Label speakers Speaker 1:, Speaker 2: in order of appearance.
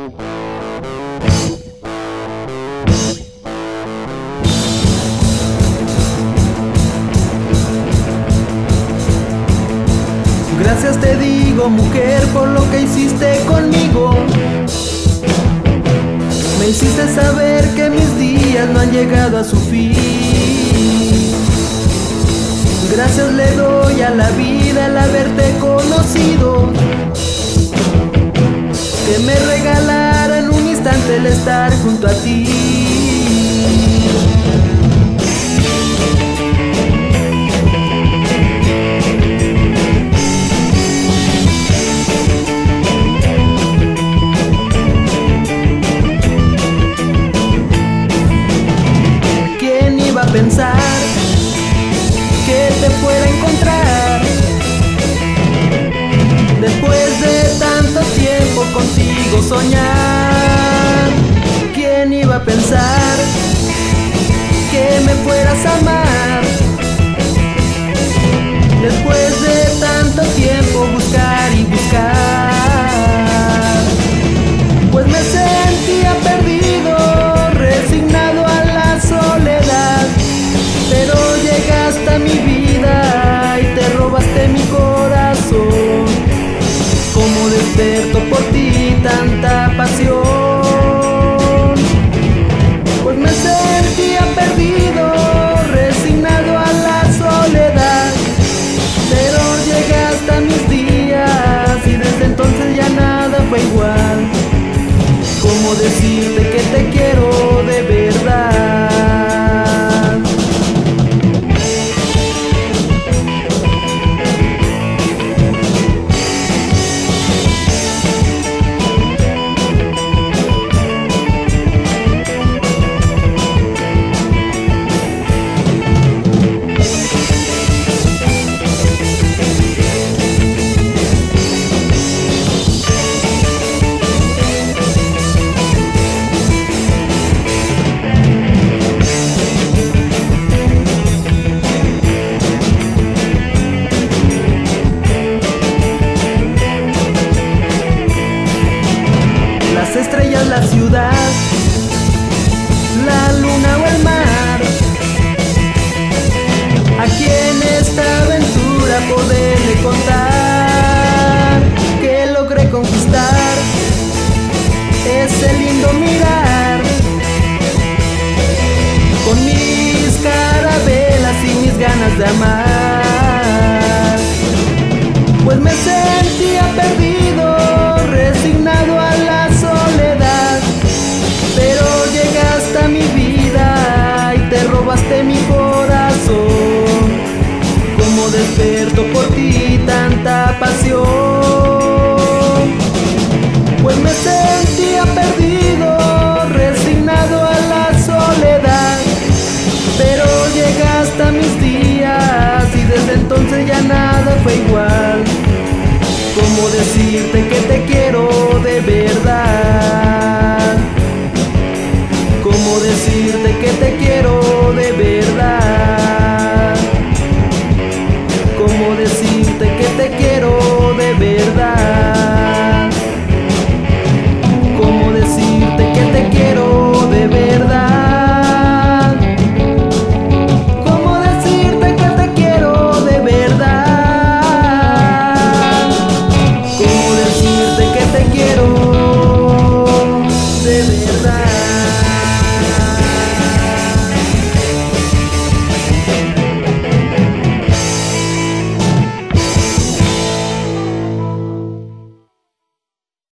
Speaker 1: Gracias te digo, mujer, por lo que hiciste conmigo. Me hiciste saber que mis días no han llegado a su fin. Gracias le doy a la vida al haberte conocido, que me regalara en un instante el estar junto a ti. Pensar que te fuera a encontrar después de tanto tiempo contigo soñar. ¿Quién iba a pensar que me fueras a amar después de tanto tiempo buscar y buscar? Pues me sentía perdido, resignado a la soledad, pero llegaste a mi vida y te robaste mi corazón. Como desperto por ti tanta pasión, pues me sentía perdido, resignado a la soledad, pero llegaste a mis días y desde entonces ya nada fue igual. ¿Cómo decirte que te quiero de verdad? Las estrellas, la ciudad, la luna o el mar, aquí en esta aventura poderle contar que logré conquistar ese lindo mirar, con mis carabelas y mis ganas de amar. Pues me sentía perdido, resignado a la soledad, pero llegaste a mi vida y te robaste mi corazón. Como desperto por ti tanta pasión, pues me sentía perdido, resignado a la soledad, pero llegaste a mis días y desde entonces ya nada fue igual. ¿Cómo decirte que te quiero de verdad? ¿Cómo decirte que te quiero de verdad? ¿Cómo decirte que te quiero de verdad? ¿Cómo decirte que te quiero de verdad? ¿Cómo decirte que te quiero de verdad? ¿Cómo decirte que te quiero de verdad?